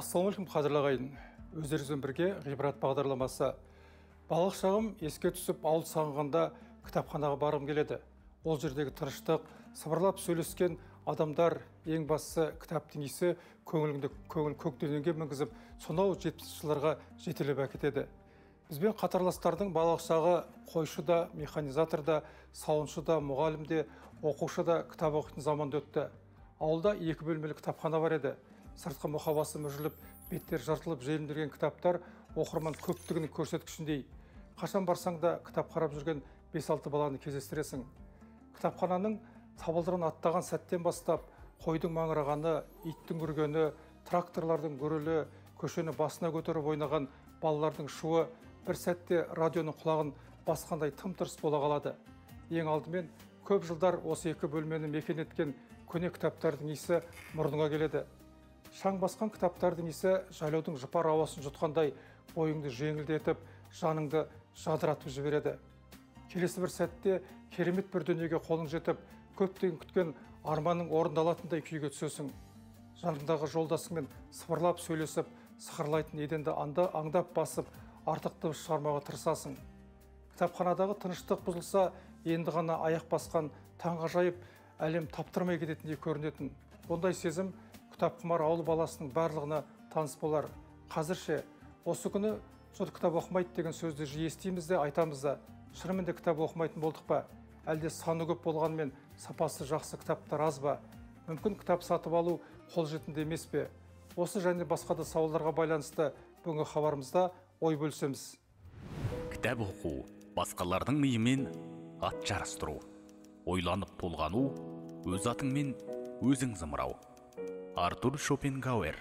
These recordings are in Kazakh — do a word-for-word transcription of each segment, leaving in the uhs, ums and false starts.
Ассалаумағалейкум қадірлі ағайын. Өздеріңізбен бірге ғибрат бағдарламасы. Балық шағым еске түсіп ауыл сағынғанда кітапханаға барғым келеді. Ол жердегі тыныштық, сыбырлап сөйлескен адамдар, ең бастысы кітаптың иісі көңіліңді көңіл көкденеңге мінгізіп, сонау жетпісінші жылдарға жетелеп әкетеді. Бізбен қатарластардың балық шағы қойшы да, механизатор да, сауыншы да, мұғалім де, оқушы да кітап оқитын заманда өтті. Ауылда екі бөлмелі кітапхана бар еді. Сыртқы мұқабасы мүжіліп, беттер жартылып желімдірген кітаптар оқырман көптігінің көрсеткішіндей. Қашан барсаң да кітап қарап жүрген бес алты баланы кездестіресің. Кітапхананың табалдырығын аттаған сәттен бастап, қойдың маңырағаны, иттің үргені, тракторлардың гүрілі, көшені басына көтеріп ойнаған балалардың шуы бір сәтте радионың құлағын басқандай тым-тырыс бола қалады. Ең алдымен көп жылдар осы екі бөлмені мекен еткен көне кітаптардың иісі мұрныңа келеді. Шаң басқан кітаптардың иісі жайлаудың жұпар ауасын жұтқандай бойыңды жеңілдетіп, жаныңды жадыратып жібереді. Келесі бір сәтте керемет бір дүниеге қолың жетіп, көптен күткен арманың орындалатындай күйге түсесің. Жаныңдағы жолдасыңмен сыбырлап сөйлесіп, сықырлайтын еденді аңдап басып, артық дыбыс шығармауға тырысасың. Кітапханадағы тыныштық бұзылса, енді ғана аяқ басқан таңғажайып әлем таптырмай кететіндей көрінетін. Ондай сезім кітапқұмар ауыл баласының барлығына таныс болар. Қазірше, осы күні жұрт кітап оқымайды деген сөзді жиі естиміз де, айтамыз да. Шынымен де кітап оқымайтын болдық па? Әлде саны көп болғанмен сапасы жақсы кітаптар аз ба? Мүмкін кітап сатып алу қолжетімді емес пе? Осы және басқа да сауалдарға байланысты бүгінгі хабарымызда ой бөлісеміз. Кітап оқу, басқалардың миымен ат жарыстыру, ойланып толғану, өз атыңмен өзің зымырау. Артур Шопенгауэр.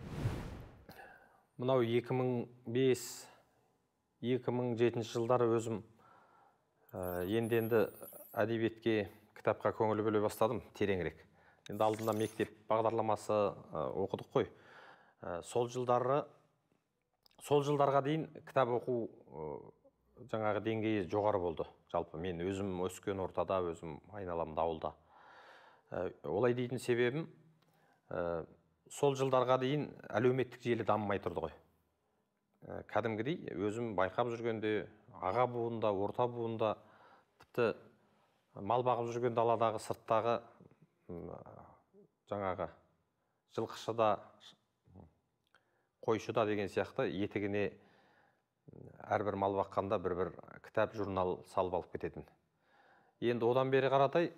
Мынау екі мың бес екі мың жетінші жылдары өзім енді-енді әдебиетке, кітапқа көңіл бөле бастадым, тереңірек. Енді алдында мектеп бағдарламасы оқыдық қой. Сол жылдары, сол жылдарға дейін кітап оқу жаңағы деңгейі жоғары болды. Жалпы мен өзім өскен ортада, өзім айналамда ауылда. Олай дейтін себебім, сол жылдарға дейін әлеуметтік желі дамымай тұрды ғой. Кәдімгідей өзім байқап жүргенде, аға буында, орта буында, тіпті мал бағып жүрген даладағы сырттағы жаңағы жылқышыда, қойшыда деген сияқты етігіне әрбір мал баққанда бір-бір кітап, журнал салып алып кететін. Енді одан бері қаратай,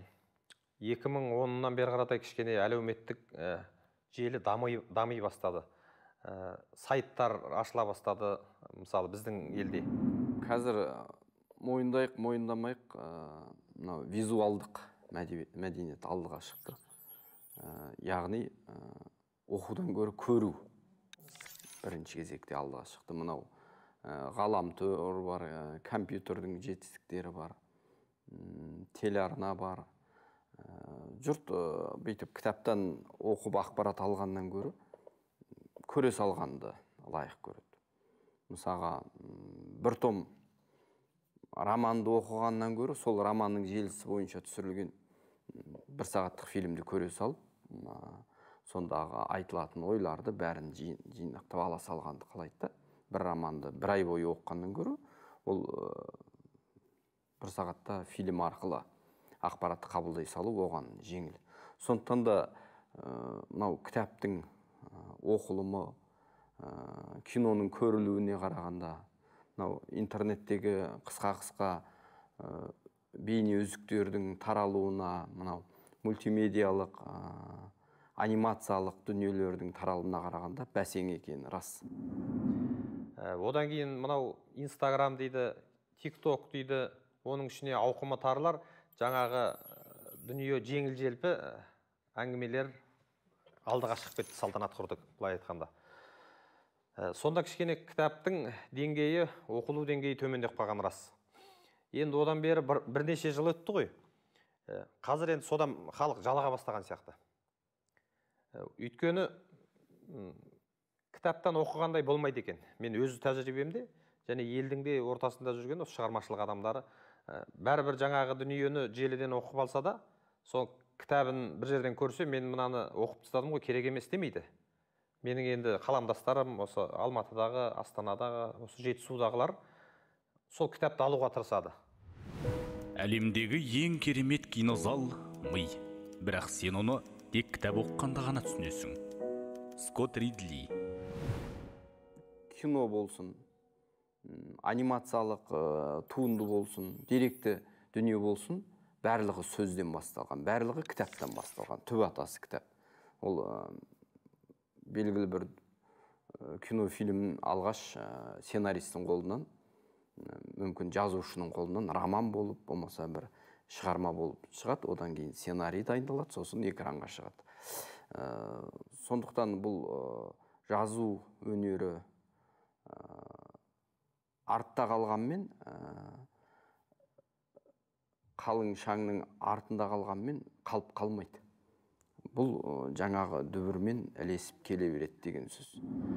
екі мың оннан бері қаратай кішкене әлеуметтік желі дами бастады. Сайттар ашыла бастады, мысалы біздің елде. Қазір мойындайық, мойындамайық, визуалдық мәдениет алдыға шықты. Яғни оқудан гөрі көру бірінші кезекте алдыға шықты. Мынау ғаламтор бар, компьютердің жетістіктері бар, телеарна бар. Жұрт бүйтіп кітаптан оқып ақпарат алғаннан гөрі көре салғанды лайық көреді. Мысалға, бір том романды оқығаннан гөрі сол романның желісі бойынша түсірілген бір сағаттық фильмді көре салып, сондағы айтылатын ойларды бәрін жинақтап ала салғанды қалайды да. Бір романды бір ай бойы оқығаннан гөрі, ол бір сағатта фильм арқылы ақпаратты қабылдай салу оған жеңіл. Сондықтан да мынау кітаптың оқылымы, киноның көрілуіне қарағанда, мынау интернеттегі қысқа-қысқа бейне үзіктердің таралуына, мынау мультимедиялық, анимациялық дүниелердің таралуына қарағанда бәсең екені рас. Одан кейін мынау Инстаграм дейді, ТикТок дейді, оның ішіне ауқымы тарлар, жаңағы дүние жеңіл-желпі әңгімелер алдыға шығып кетті, салтанат құрды, былай айтқанда. Сонда кішкене кітаптың деңгейі, оқылу деңгейі төмендеп қалған рас. Енді одан бері бірнеше жыл өтті ғой. Қазір енді содан халық жалаға бастаған сияқты. Өйткені кітаптан оқығандай болмайды екен. Мен өз тәжірибемде және елдің де ортасында жүрген осы шығармашылық адамдары бәрібір жаңағы дүниені желіден оқып алса да, сол кітабын бір жерден көрсе, мен мынаны оқып тастадым ғой, керек емес демейді. Менің енді қаламдастарым осы Алматыдағы, Астанадағы, осы Жетісудағылар сол кітапты алуға тырысады. Әлемдегі ең керемет кинозал ми. Бірақ сен оны тек кітап оқығанда ғана түсінесің. Скотт Ридли. Кино болсын, анимациялық туынды болсын, деректі дүние болсын, барлығы сөзден басталған, барлығы кітаптан басталған, түп атасы кітап. Ол белгілі бір кинофильм алғаш сценаристің қолынан, мүмкін жазушының қолынан роман болып, болмаса бір шығарма болып шығады, одан кейін сценарий дайындалады, сосын экранға шығады. Сондықтан бұл жазу өнері артта қалғанмен, қалың шаңның артында қалғанмен қалып қалмайды. Бұл жаңағы дүбірмен ілесіп келе береді деген сөз.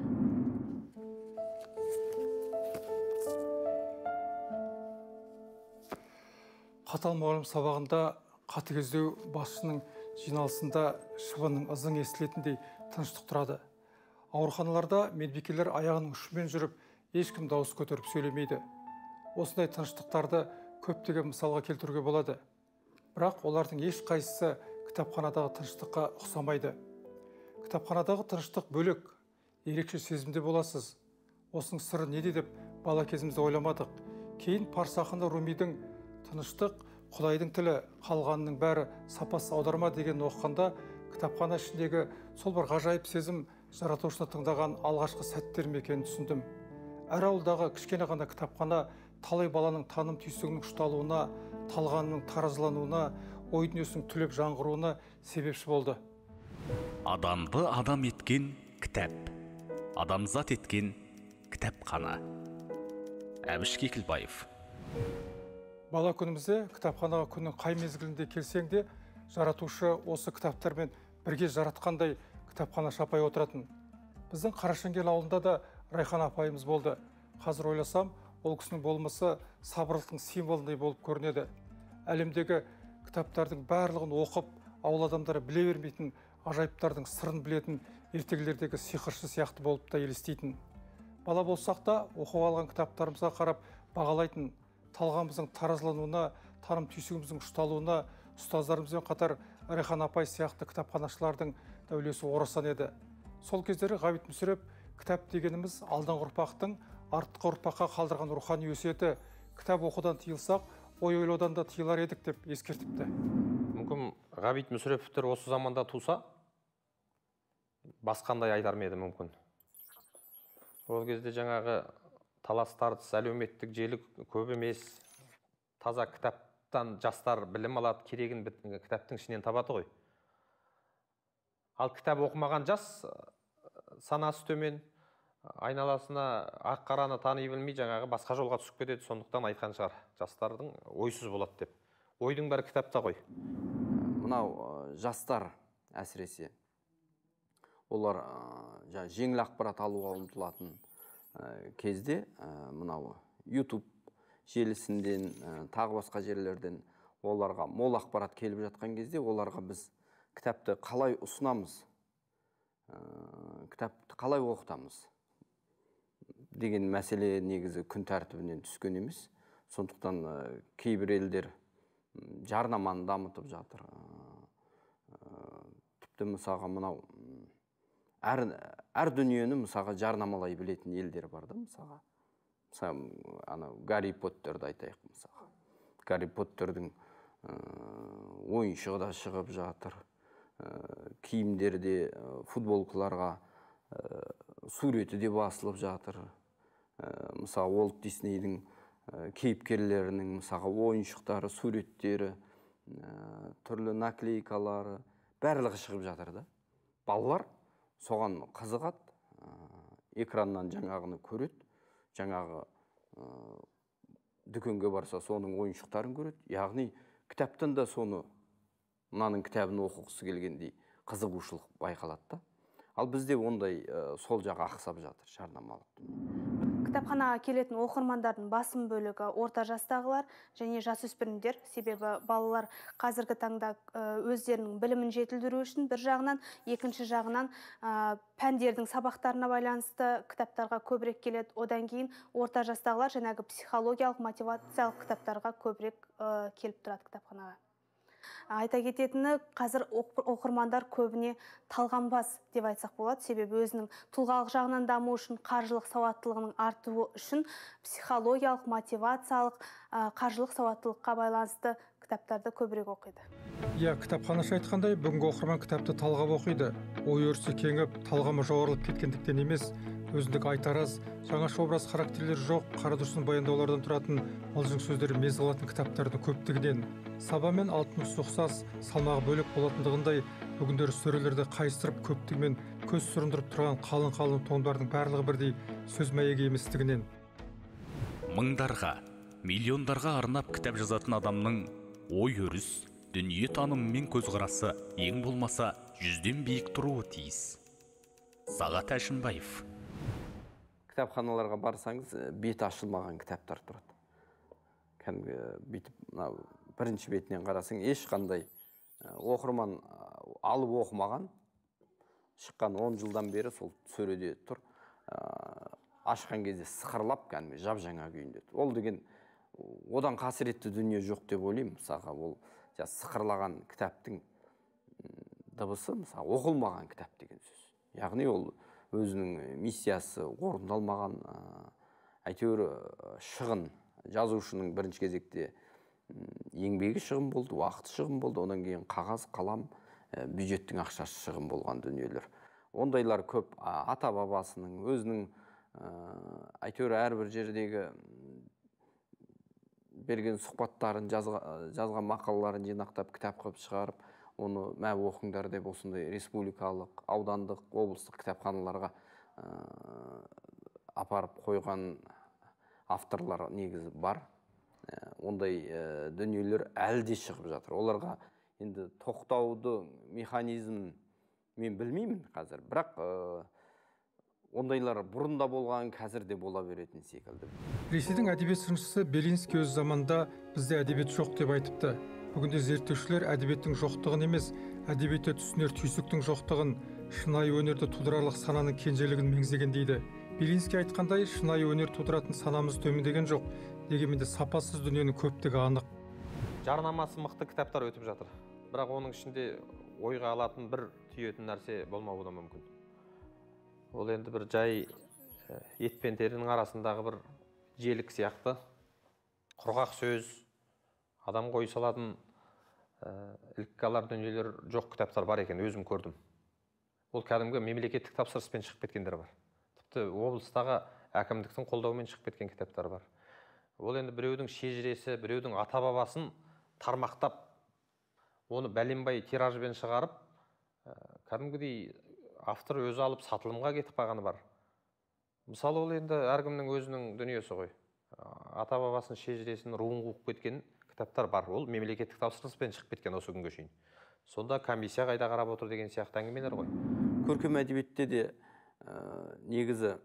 Қатал мұғалім сабағында қатыгездеу басшының жиналысында шыбының ызың естілетіндей тыныштық тұрады. Ауруханаларда медбикелер аяғының ұшымен жүріп, ешкім дауыс көтеріп сөйлемейді. Осындай тыныштықтарды көптеген мысалға келтіруге болады. Бірақ олардың ешқайсысы кітапханадағы тыныштыққа ұқсамайды. Кітапханадағы тыныштық бөлек, ерекше сезімде боласыз. Осының сыры неде деп бала кезімізде ойламадық. Кейін парсы ақыны Румидің «Тыныштық, Құдайдың тілі, қалғанының бәрі сапасы аударма» деген оқығанда, кітапхана ішіндегі сол бір ғажайып сезім жаратушыны тыңдаған алғашқы сәттерім екенін түсіндім. Әр ауылдағы кішкене ғана кітапхана талай баланың таным түйсігінің ұшталуына, талғанының таразылануына, ой дүниесінің түлеп жаңғыруына себепші болды. Адамды адам еткен кітап, адамзат еткен кітапхана. Әбіш Кекілбаев. Бала күнімізде кітапханаға күннің қай мезгілінде келсең де, жаратушы осы кітаптармен бірге жаратқандай кітапхана шапай отыратын. Біздің Қарашеңгел ауылында да Райхан апайымыз болды. Қазір ойласам, ол кісінің болмысы сабырлықтың символындай болып көрінеді. Әлемдегі кітаптардың барлығын оқып, ауыл адамдары біле бермейтін, ажайыптардың сырын білетін ертегілердегі сиқыршы сияқты болып та елестейтін. Бала болсақ та, оқып алған кітаптарымызға қарап бағалайтын, талғамымыздың таразылануына, таным түйсігіміздің ұшталуына ұстаздарымызбен қатар Райхан апай сияқты кітапханашылардың да үлесі орасан еді. Сол кездері Ғабит Мүсіреп кітап дегеніміз алдыңғы ұрпақтың артқы ұрпаққа қалдырған рухани өсиеті, кітап оқудан тыйылсақ, ой ойлаудан да тыйылар едік деп ескертіпті. Мүмкін Ғабит Мүсіреповтер осы заманда туса, басқандай айтар ма еді мүмкін. Ол кезде жаңағы талас тартыс, әлеуметтік желі көп емес, таза кітаптан жастар білім алады, керегін кітаптың ішінен табады ғой. Ал кітап оқымаған жас санасы төмен, айналасына ақ қараны тани білмей, жаңағы басқа жолға түсіп кетеді, сондықтан айтқан шығар, жастардың ойсыз болады деп. Ойдың бәрі кітапта ғой. Мынау жастар әсіресе олар жеңіл ақпарат алуға ұмтылатын кезде, мынау YouTube желісінден, тағы басқа жерлерден оларға мол ақпарат келіп жатқан кезде, оларға біз кітапты қалай ұсынамыз, кітапты қалай оқытамыз деген мәселе негізі күн тәртібінен түскен емес. Сондықтан кейбір елдер жарнаманы дамытып жатыр. Тіпті мысалға мынау әр, әр дүниені мысалға жарнамалай білетін елдер бар да, мысалға. Мысалы, ана Гарри Поттерді айтайық мысалға. Гарри Поттердің ойыншығы да шығып жатыр. Киімдерде, футболкаларға суреті де басылып жатыр. Мысалы, Уолт Диснейдің кейіпкерлерінің мысалға ойыншықтары, суреттері, түрлі наклейкалары барлығы шығып жатыр да. Балалар соған қызығады, экраннан жаңағыны көреді, жаңағы дүкенге барса соның ойыншықтарын көреді. Яғни кітаптан да соны, мынаның кітабын оқығысы келгендей қызығушылық байқалады да. Ал бізде ондай сол жағы ақсап жатыр, жарнамалық. кітапханаға келетін оқырмандардың басым бөлігі орта жастағылар және жасөспірімдер. Себебі балалар қазіргі таңда өздерінің білімін жетілдіру үшін бір жағынан, екінші жағынан пәндердің сабақтарына байланысты кітаптарға көбірек келеді. Одан кейін орта жастағылар жаңағы психологиялық, мотивациялық кітаптарға көбірек келіп тұрады кітапханаға. Айта кететіні, қазір оқырмандар көбіне талғамбас деп айтсақ болады. Себебі өзінің тұлғалық жағынан даму үшін, қаржылық сауаттылығының артуы үшін психологиялық, мотивациялық, қаржылық сауаттылыққа байланысты кітаптарды көбірек оқиды. Иә, кітапханашы айтқандай, бүгінгі оқырман кітапты талғап оқиды. Ой өрісі кеңіп, талғамы жоғарылып кеткендіктен емес, өзіндік айтараз, жаңаша образ характерлер жоқ, қарадүрсін баяндаулардан тұратын мылжың сөздері мез алатын кітаптардың көптігінен. Саба мен алтын ұқсас ұқсас, салмағы бөлек болатындығындай, бүгіндері сөрелерді қайыстырып көптігімен көз сүріндіріп тұрған қалың-қалың томдардың барлығы бірдей сөз мәйегі еместігінен. Мыңдарға, миллиондарға арнап кітап жазатын адамның ой өріс, дүние танымы мен көзқарасы ең болмаса жүзден биік тұруы тиіс. Сағат Әшімбаев. Кітапханаларға барсаңыз, беті ашылмаған кітаптар тұрады. Кәдімгі бүйтіп, бірінші бетінен қарасаң, ешқандай оқырман алып оқымаған, шыққан он жылдан бері сол сөреде тұр. Ашқан кезде сықырлап, кәдімгі жап жаңа күйінде. Ол деген одан қасіретті дүние жоқ деп ойлаймын. Мысалға, ол сықырлаған кітаптың дыбысы, мысалы, оқылмаған кітап деген сөз. Яғни ол өзінің миссиясы орындалмаған, әйтеуір шығын, жазушының бірінші кезекте еңбегі шығын болды, уақыт шығын болды, одан кейін қағаз, қалам, бюджеттің ақшасы шығын болған дүниелер. Ондайлар көп. Ата бабасының, өзінің әйтеуір әрбір жердегі берген сұхбаттарын, жазған мақалаларын жинақтап, кітап қылып шығарып, оны мә оқыңдар деп осындай республикалық, аудандық, облыстық кітапханаларға апарып қойған авторлар негізі бар. Ондай дүниелер әлі де шығып жатыр. Оларға енді тоқтауды механизм мен білмеймін қазір, бірақ ондайлар бұрында болған, қазір де бола беретін секілді. Ресейдің әдебиет сыншысы Белинский өз заманда бізде әдебиет жоқ деп айтыпты. Бүгінде зерттеушілер әдебиеттің жоқтығын емес, әдебиетте түсінер түйсіктің жоқтығын, шынайы өнерді тудырарлық сананың кенжелігін меңзеген дейді. Белинский айтқандай, шынайы өнер тудыратын санамыз төмендеген жоқ, дегенмен де сапасыз дүниенің көптігі анық. Жарнамасы мықты кітаптар өтіп жатыр. Бірақ оның ішінде ойға алатын бір түйетін нәрсе болмауы да мүмкін. Ол енді бір жай ет пен терінің арасындағы бір желік сияқты, құрғақ сөз, адам қой салатын ілікке алар дүниелер жоқ кітаптар бар екен, өзім көрдім. Ол кәдімгі мемлекеттік тапсырыспен шығып кеткендер бар. Тіпті облыстағы әкімдіктің қолдауымен шығып кеткен кітаптар бар. Ол енді біреудің шежіресі, біреудің ата бабасын тармақтап, оны бәленбай тиражбен шығарып, кәдімгідей автор өзі алып сатылымға кетіп қалғаны бар. Мысалы, ол енді әркімнің өзінің дүниесі ғой. Ата бабасын шежіресін руын қуып кеткен кітаптар бар. Ол мемлекеттік тапсырыспен шығып кеткен осы күнге шейін. Сонда комиссия қайда қарап отыр деген сияқты әңгімелер ғой. Көркем әдебиетте де негізі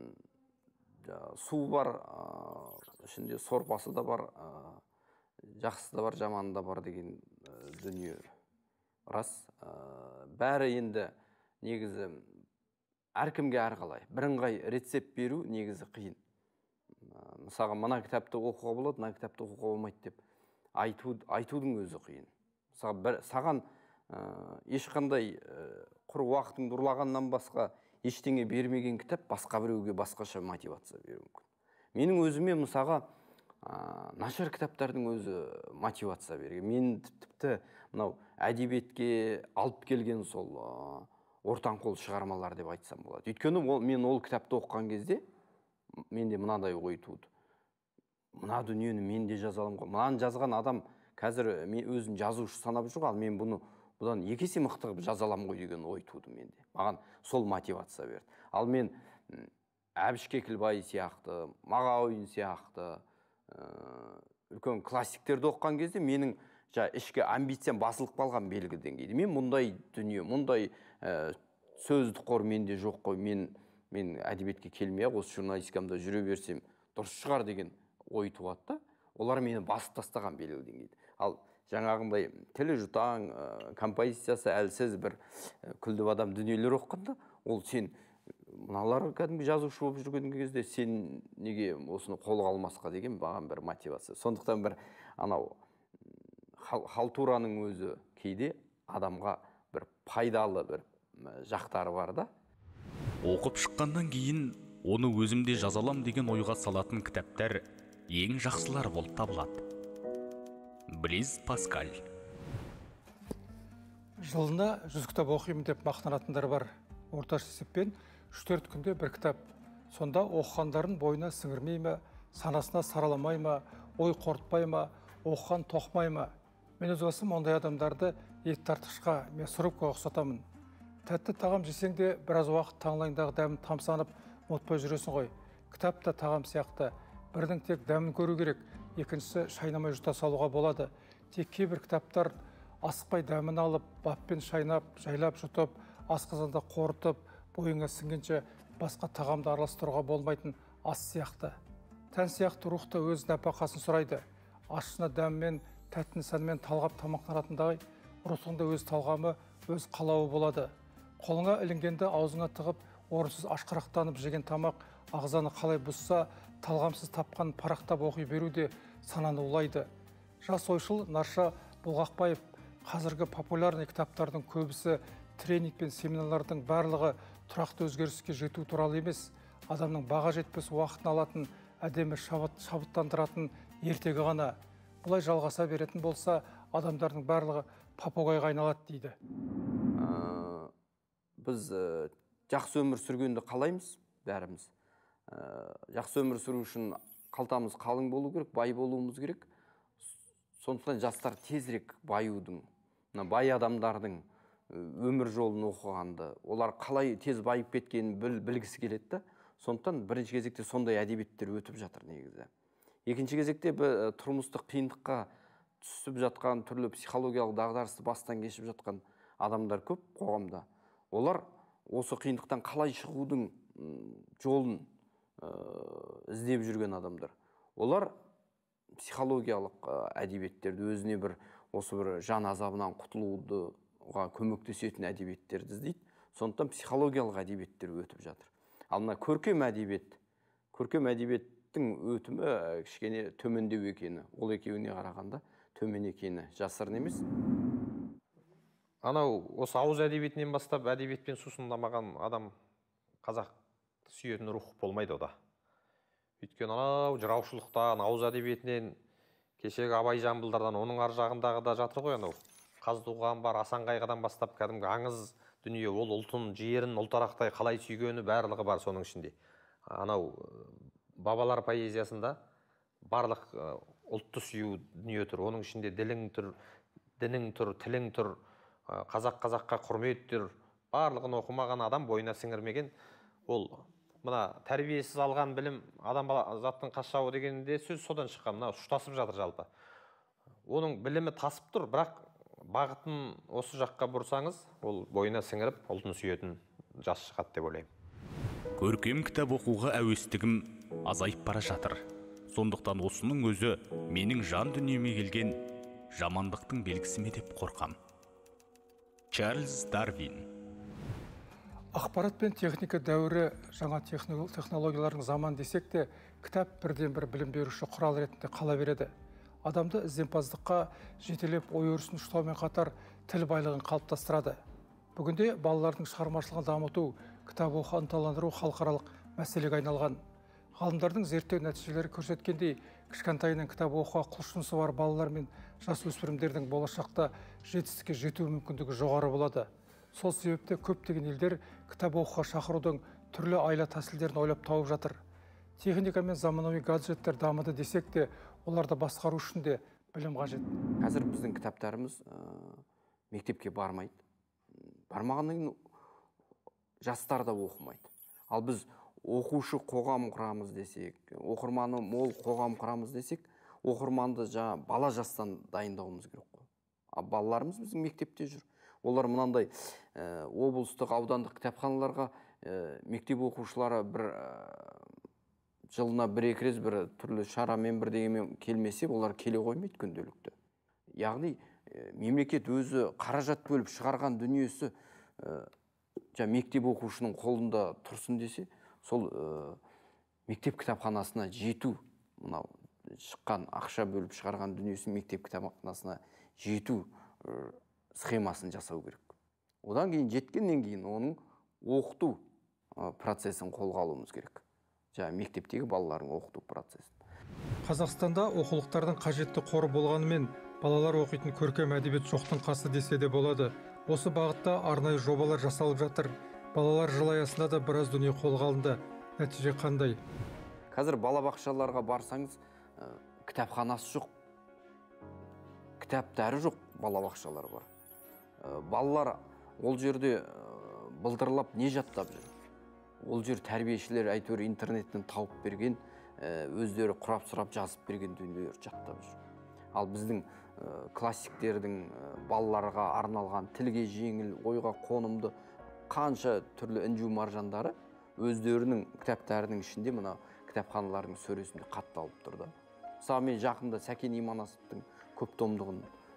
су бар, ішінде сорпасы да бар, жақсы да бар, жаманы да бар деген дүние рас. Бәрі енді негізі әркімге әрқалай. Бірыңғай рецепт беру негізі қиын. Мысалға, мына кітапты оқуға болады, мына кітапты оқуға болмайды деп айтудың өзі қиын. Саған ешқандай құр уақытың ұрлағаннан басқа ештеңе бермеген кітап басқа біреуге басқаша мотивация беруі мүмкін. Менің өзіме мысалға нашар кітаптардың өзі мотивация берген. Мен тіпті мынау әдебиетке алып келген сол ортанқол шығармалар деп айтсам болады. Өйткені мен ол кітапты оқыған кезде менде мынадай ой туды. Мына дүниені мен де жаза аламын ғой. Мынаны жазған адам қазір мен өзін жазушы санап жүр, ал мен бұны бұдан екі есе мықты қылып жаза аламын ғой деген ой туды менде. Маған сол мотивация берді. Ал мен Әбіш Кекілбай сияқты, Мағауин сияқты үлкен классиктерді оқыған кезде менің ішкі амбициям басылып қалған белгі деңгейде. Мен мұндай дүние, мұндай сөздік қор менде жоқ қой, мен мен әдебиетке келмей ақ осы журналистикамда жүре берсем дұрыс шығар деген ой туады да, олар мені басып тастаған белгілі деңгейде. Ал жаңағындай тілі жұтаң, композициясы әлсіз бір күлдіп адам дүниелер оқығанда, ол сен мыналар кәдімгі жазушы болып жүрген кезде сен неге осыны қолға алмасқа деген маған бір мотивация. Сондықтан бір анау халтураның өзі кейде адамға бір пайдалы бір жақтары бар да. Оқып шыққаннан кейін оны өзімде жазалам деген ойға салатын кітаптар ең жақсылар болып табылады. Близ Паскаль. Жылына жүз кітап оқимын деп мақтанатындар бар. Орташа есеппен үш төрт күнде бір кітап. Сонда оқығандарын бойына сіңірмей ме, санасына сараламай ма, ой қорытпай ма, оқыған тоқмай ма? Мен өз басым ондай адамдарды ет тартқышқа, мясорубкаға ұқсатамын. Тәтті тағам жесең де біраз уақыт таңлайындағы дәмін тамсанып, ұмытпай жүресің ғой. Кітап та тағам сияқты. Бірдің тек дәмін көру керек, екіншісі шайнамай жұта салуға болады. Тек кейбір кітаптар асықпай дәмін алып, баппен шайнап, жайлап жұтып, асқазанда қорытып, бойыңа сіңгенше басқа тағамды араластыруға болмайтын ас сияқты. Тән сияқты рух та өз нәпақасын сұрайды. Ашына дәммен, тәттіні сәнмен талғап тамақтанатындай, рухында өз талғамы, өз қалауы болады. Қолыңа ілінгенді аузыңа тығып, орынсыз ашқарақтанып жеген тамақ ағзаны қалай бұзса, талғамсыз тапқан парақтап оқи беруде сананы улайды. Жас ойшыл Нарша Бұлғақбаев қазіргі популярный кітаптардың көбісі тренинг пен семинарлардың барлығы тұрақты өзгеріске жету туралы емес, адамның баға жетпес уақытын алатын, әдемі шабыттандыратын ертегі ғана. Бұлай жалғаса беретін болса, адамдардың барлығы попугайға айналады дейді. Біз жақсы өмір сүргенді қалаймыз бәріміз. Жақсы өмір сүру үшін қалтамыз қалың болу керек, бай болуымыз керек. Сондықтан жастар тезірек баюдың, бай адамдардың өмір жолын оқығанды, олар қалай тез байып кеткенін білгісі келеді. Сондықтан бірінші кезекте сондай әдебиеттер өтіп жатыр негізі. Екінші кезекте тұрмыстық қиындыққа түсіп жатқан, түрлі психологиялық дағдарысты бастан кешіп жатқан адамдар көп қоғамда. Олар осы қиындықтан қалай шығудың жолын іздеп жүрген адамдар. Олар психологиялық әдебиеттерді, өзіне бір осы бір жан азабынан құтылуға көмектесетін әдебиеттерді іздейді. Сондықтан психологиялық әдебиеттер өтіп жатыр. Ал мына көркем әдебиет, көркем әдебиеттің өтімі кішкене төмендеу екені, ол екеуіне қарағанда төмен екені жасырын емес. Анау осы ауыз әдебиетінен бастап әдебиетпен сусындамаған адам қазақ сүйетін рух болмайды ода. Өйткені анау жыраушылықтан, ауыз әдебиетінен, кешегі Абай Жамбылдардан, оның ар жағындағы да жатыр ғой анау. Қазтуған бар, Асан Қайғыдан бастап кәдімгі аңыз дүние, ол ұлтын, жерін, ұлтарақтай қалай сүйгені барлығы бар соның ішінде. Анау бабалар поэзиясында барлық ұлтты сүю дүние тұр. Оның ішінде ділің тұр, дінің тұр, тілің тұр, қазақ қазаққа құрмет тұр. Барлығын оқымаған адам, бойына сіңірмеген, ол мына тәрбиесіз алған білім адам заттың қашауы дегенде сөз содан шыққан, мына ұштасып жатыр жалпы. Оның білімі тасып тұр, бірақ бағытын осы жаққа бұрсаңыз, ол бойына сіңіріп, ұлтын сүйетін жас шығады деп ойлаймын. Көркем кітап оқуға әуестігім азайып бара жатыр. Сондықтан осының өзі менің жан дүниеме келген жамандықтың белгісі ме деп қорқам. Чарльз Дарвин. Ақпарат пен техника дәуірі жаңа технологиялардың заман десек те, кітап бірден бір білім беруші құрал ретінде қала береді. Адамды ізденпаздыққа жетелеп ой өрісін ұштаумен қатар тіл байлығын қалыптастырады. Бүгінде балалардың шығармашылығын дамыту, кітап оқуға ынталандыру халықаралық мәселеге айналған. Ғалымдардың зерттеу нәтижелері көрсеткендей, кішкентайынан кітап оқуға құлшынысы бар балалар мен жасөспірімдердің болашақта жетістікке жету мүмкіндігі жоғары болады. Сол себепте көптеген елдер кітап оқуға шақырудың түрлі айла тәсілдерін ойлап тауып жатыр. Техника мен заманауи гаджеттер дамыды десек те, оларды басқару үшін де білім қажет. Қазір біздің кітаптарымыз мектепке бармайды. Бармағаннан кейін жастар да оқымайды. Ал біз оқушы қоғам құрамыз десек, оқырманы мол қоғам құрамыз десек, оқырманды жаңа бала жастан дайындауымыз керек қой. А балаларымыз біздің мектепте жүр. Олар мынандай облыстық, аудандық кітапханаларға мектеп оқушылары бір жылына бір-екі рет бір түрлі шарамен бір дегенмен келмесе, олар келе қоймайды күнделікті. Яғни мемлекет өзі қаражат бөліп шығарған дүниесі мектеп оқушының қолында тұрсын десе, сол мектеп кітапханасына жету, мынау шыққан ақша бөліп шығарған дүниесін мектеп кітапханасына жету схемасын жасау керек. Одан кейін жеткеннен кейін оның оқыту процесін қолға алуымыз керек. Жаңа мектептегі балалардың оқыту процесін. Қазақстанда оқулықтардың қажетті қоры болғанымен, балалар оқитын көркем әдебиет жоқтың қасы десе де болады. Осы бағытта арнайы жобалар жасалып жатыр. Балалар жылы аясында да біраз дүние қолға алынды. Нәтиже қандай? Қазір балабақшаларға барсаңыз, кітапханасы жоқ, кітаптары жоқ балабақшалар бар. Балалар ол жерде былдырлап не жаттап жүр? Ол жер тәрбиешілер әйтеуір интернеттен тауып берген, өздері құрап сұрап жазып берген дүниелер жаттап жүр. Ал біздің классиктердің балаларға арналған тілге жеңіл, ойға қонымды қанша түрлі інжу маржандары өздерінің кітаптарының ішінде мына кітапханалардың сөресінде қатталып тұрды. Мысалы мен жақында Сәкен Иманасовтың көп томдығын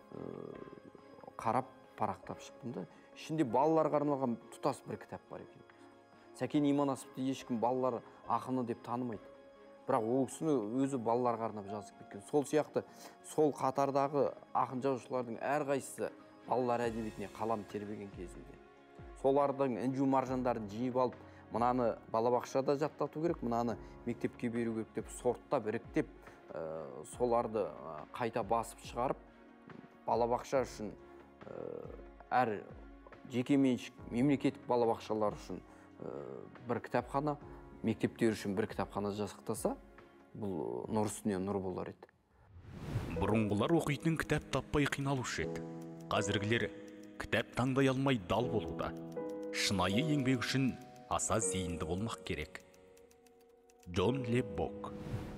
қарап парақтап шықтым да, ішінде балаларға арналған тұтас бір кітап бар екен. Сәкен Иманасовты ешкім балалар ақыны деп танымайды. Бірақ ол кісіні өзі балаларға арнап жазып кеткен. Сол сияқты сол қатардағы ақын жазушылардың әрқайсысы балалар әдебиетіне қалам тербеген кезінде. Солардың інжу маржандарын жиып алып, мынаны балабақшада жаттату керек, мынаны мектепке беру керек деп сорттап, іріктеп, соларды қайта басып шығарып, балабақша үшін әр жекеменшік мемлекеттік балабақшалар үшін бір кітапхана, мектептер үшін бір кітапхана жасақтаса, бұл нұр үстіне нұр болар еді. Бұрынғылар оқитын кітап таппай қиналушы еді. Қазіргілер кітап таңдай алмай дал болуда. Шынайы еңбек үшін аса зейінді болмақ керек. Джон Леббок.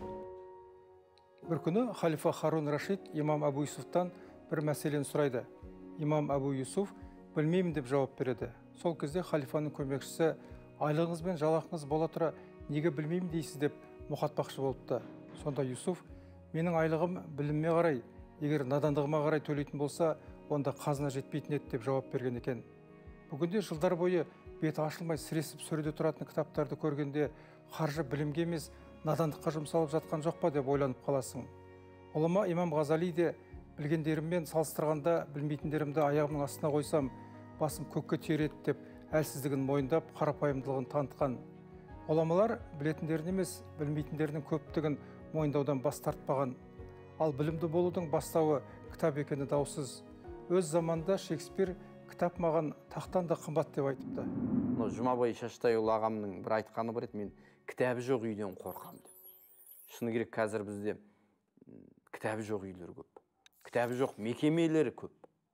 Бір күні халифа Харун Рашид имам Абу Юсуфтан бір мәселені сұрайды. Имам Абу Юсуф білмеймін деп жауап береді. Сол кезде халифаның көмекшісі айлығыңыз бен жалақыңыз бола тұра неге білмеймін дейсіз деп мұқатпақшы болыпты. Сонда Юсуф, менің айлығым білімме қарай, егер надандығыма қарай төлейтін болса, онда қазына жетпейтін еді деп жауап берген екен. Бүгінде жылдар бойы беті ашылмай сіресіп сөреде тұратын кітаптарды көргенде қаржы білімге емес надандыққа жұмсалып жатқан жоқ па деп ойланып қаласың. Ғұлама Имам Ғазали де білгендеріммен салыстырғанда білмейтіндерімді аяғымның астына қойсам, басым көкке тиер еді деп әлсіздігін мойындап, қарапайымдылығын танытқан. Ғұламалар білетіндерін емес, білмейтіндерінің көптігін мойындаудан бас тартпаған. Ал білімді болудың бастауы кітап екені даусыз. Өз заманда Шекспир кітап маған тақтан да қымбат деп айтыпты. Жұмабай Шаштайұлы ағамның бір айтқаны бар еді, мен кітабы жоқ үйден қорқам деп. Шыны керек, қазір бізде кітабы жоқ үйлер көп. Кітабы жоқ мекемелері көп.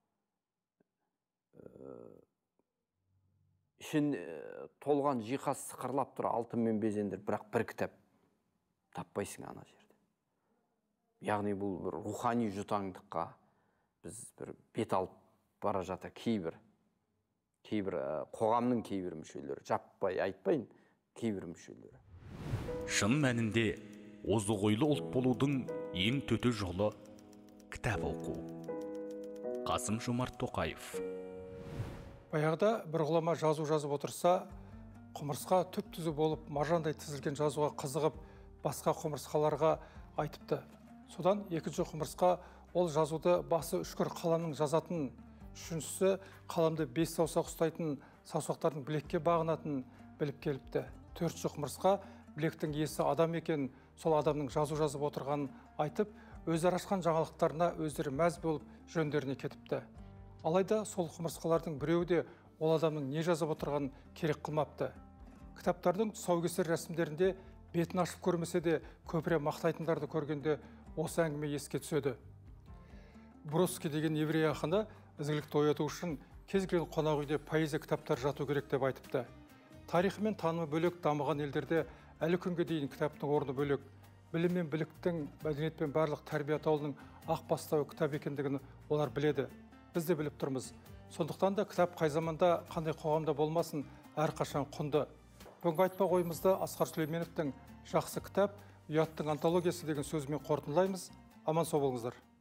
Ішін толған жиһаз сықырлап тұр, алтынмен безендір, бірақ бір кітап таппайсың ана жерде. Яғни бұл бір рухани жұтаңдыққа біз бір бет алып бара жатыр кейбір кейбір қоғамның кейбір мүшелері, жаппай айтпайын, кейбір мүшелері. Шын мәнінде озық ойлы ұлт болудың ең төте жолы кітап оқу. Қасым-Жомарт Тоқаев. Баяғыда бір ғұлама жазу жазып отырса, құмырсқа түп-түзу болып маржандай тізілген жазуға қызығып, басқа құмырсқаларға айтыпты. Содан екінші құмырсқа ол жазуды басы үшкір қаламның жазатын, үшіншісі қаламды бес саусақ ұстайтын саусақтардың білекке бағынатын біліп келіпті. Төртінші құмырсқа білектің иесі адам екен, сол адамның жазу жазып отырғанын айтып, өздері ашқан жаңалықтарына өздері мәз болып жөндеріне кетіпті. Алайда сол құмырсқалардың біреуі де ол адамның не жазып отырғанын керек қылмапты. Кітаптардың тұсаукесер рәсімдерінде бетін ашып көрмесе де көпіре мақтайтындарды көргенде осы әңгіме еске түседі. Бродский деген еврей ақыны ізгілікті ояту үшін кез келген қонақ үйде поэзия кітаптар жату керек деп айтыпты. Тарихы мен танымы бөлек дамыған елдерде әлі күнге дейін кітаптың орны бөлек. Білім мен біліктің, мәдениет пен барлық тәрбие атаулының ақ бастауы кітап екендігін олар біледі. Біз де біліп тұрмыз. Сондықтан да кітап қай заманда, қандай қоғамда болмасын, әрқашан құнды. Бүгінгі айтпақ ойымызды Асқар Сүлейменовтің «Жақсы кітап, ұяттың антологиясы» деген сөзімен қорытындылаймыз. Аман сау болыңыздар.